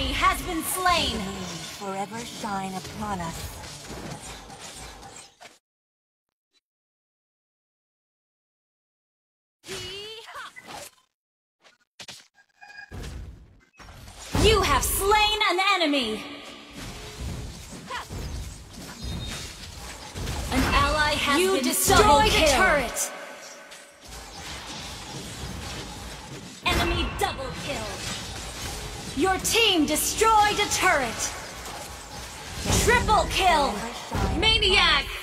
enemy has been slain. Forever shine upon us. You have slain an enemy. An ally has been destroyed the turret. Enemy double kill. Your team destroyed a turret. Triple kill. Maniac.